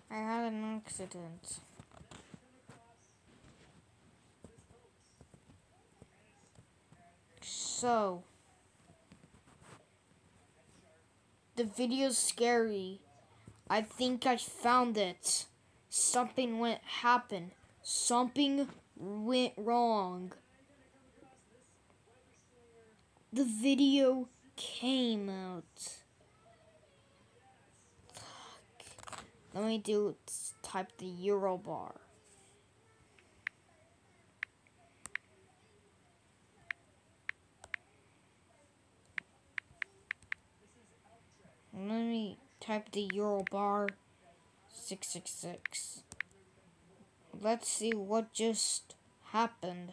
I had an accident. So, the video's scary. I think I found it. Something happened. Something went wrong. The video came out. Let me type the Eurobar. Let me type the Eurobar 666. Let's see what just happened.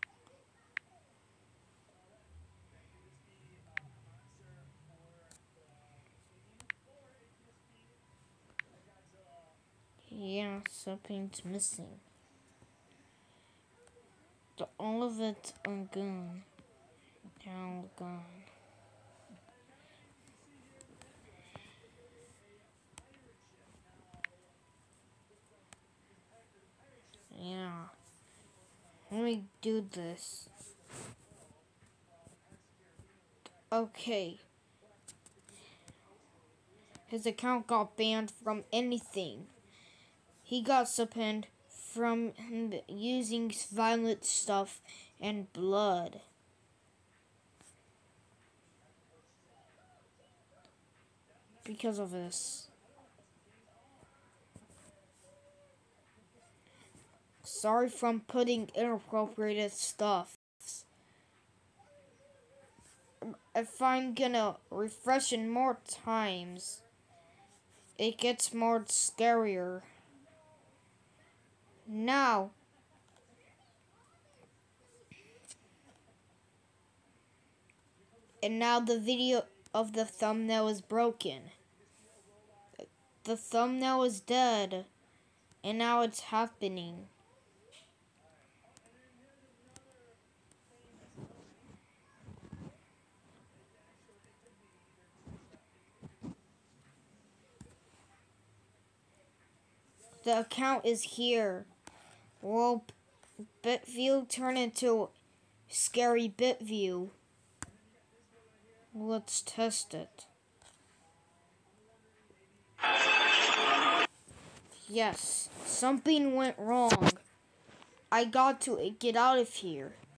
Yeah, something's missing. All of it are gone. They're all gone. Yeah. Let me do this. Okay. His account got banned from anything. He got suspended from using violent stuff and blood. Because of this. Sorry from putting inappropriate stuff. If I'm gonna refresh it more times, it gets more scarier. Now, and now the video of the thumbnail is broken. The thumbnail is dead, and now it's happening. The account is here. Will BitView turn into Scary BitView? Let's test it. Yes, something went wrong. I got to get out of here.